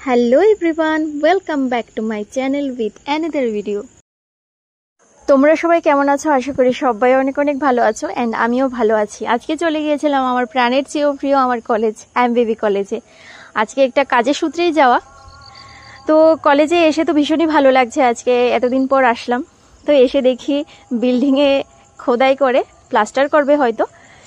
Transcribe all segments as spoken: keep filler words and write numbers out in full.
Hello everyone, welcome back to my channel with another video. তোমরা সবাই কেমন আছো? আশা করি সবাই অনেক অনেক ভালো আছো অ্যান্ড আমিও ভালো আছি। আজকে চলে গিয়েছিলাম আমার প্রাণের চেয়েও প্রিয় আমার কলেজ এমবিবি কলেজে। আজকে একটা কাজের সূত্রেই যাওয়া। তো কলেজে এসে তো ভীষণই ভালো লাগছে। আজকে এতদিন পর আসলাম, তো এসে দেখি বিল্ডিংয়ে খোদাই করে প্লাস্টার করবে হয়তো।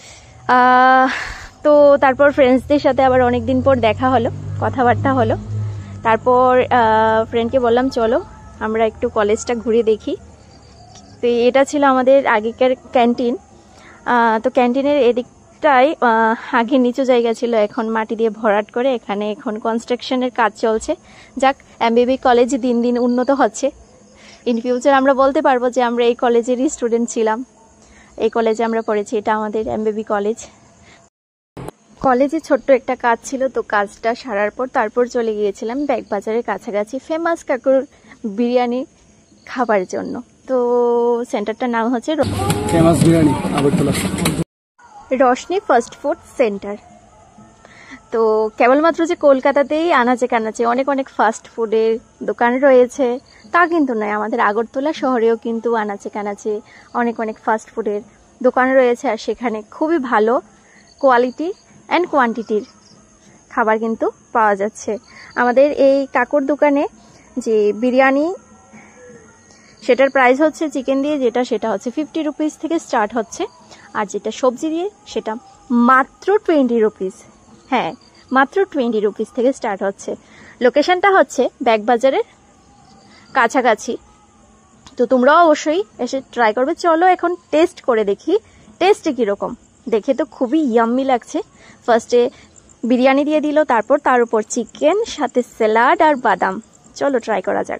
তো তারপর ফ্রেন্ডসদের সাথে আবার অনেক দিন পর দেখা হলো, কথাবার্তা হলো। তারপর ফ্রেন্ডকে বললাম চলো আমরা একটু কলেজটা ঘুরে দেখি। তো এটা ছিল আমাদের আগেকার ক্যান্টিন। তো ক্যান্টিনের এদিকটাই আগে নিচু জায়গা ছিল, এখন মাটি দিয়ে ভরাট করে এখানে এখন কনস্ট্রাকশনের কাজ চলছে। যাক, এমবিবি কলেজ দিন দিন উন্নত হচ্ছে। ইন ফিউচার আমরা বলতে পারবো যে আমরা এই কলেজেরই স্টুডেন্ট ছিলাম, এই কলেজে আমরা পড়েছি। এটা আমাদের এমবিবি কলেজ। কলেজে ছোট্ট একটা কাজ ছিল, তো কাজটা সারার পর তারপর চলে গিয়েছিলাম ব্যাগবাজারের কাছাকাছি ফেমাস কাকুর বিরিয়ানি খাবার জন্য। তো সেন্টারটার নাম হচ্ছে famous biryani Agartala Roshni fast food centre. তো কেবলমাত্র যে কলকাতাতেই আনাচে কানাচে অনেক অনেক ফাস্ট ফুডের দোকান রয়েছে তা কিন্তু নয়, আমাদের আগরতলা শহরেও কিন্তু আনাচে কানাচে অনেক অনেক ফাস্ট ফুডের দোকান রয়েছে। আর সেখানে খুবই ভালো কোয়ালিটি অ্যান্ড কোয়ান্টিটির খাবার কিন্তু পাওয়া যাচ্ছে। আমাদের এই কাকুর দোকানে যে বিরিয়ানি, সেটার প্রাইস হচ্ছে চিকেন দিয়ে যেটা, সেটা হচ্ছে ফিফটি রুপিস থেকে স্টার্ট হচ্ছে। আর যেটা সবজি দিয়ে সেটা মাত্র টোয়েন্টি রুপিস। হ্যাঁ, মাত্র টোয়েন্টি রুপিস থেকে স্টার্ট হচ্ছে। লোকেশনটা হচ্ছে ব্যাগবাজারের কাছাকাছি। তো তোমরাও অবশ্যই এসে ট্রাই করবে। চলো এখন টেস্ট করে দেখি টেস্টে কীরকম। দেখে তো খুবই ইয়াম্মি লাগছে। ফার্স্টে বিরিয়ানি দিয়ে দিল, তারপর তার উপর চিকেন, সাথে স্যালাড আর বাদাম। চলো ট্রাই করা যাক।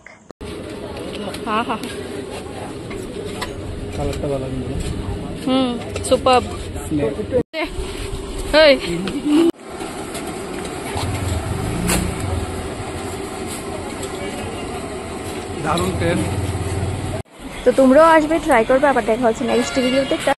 হুম, সুপার। দারুণ টেস্ট। তো তোমরাও আসবে, ট্রাই করবে। আবার দেখা হচ্ছে নেক্সট ভিডিওতে।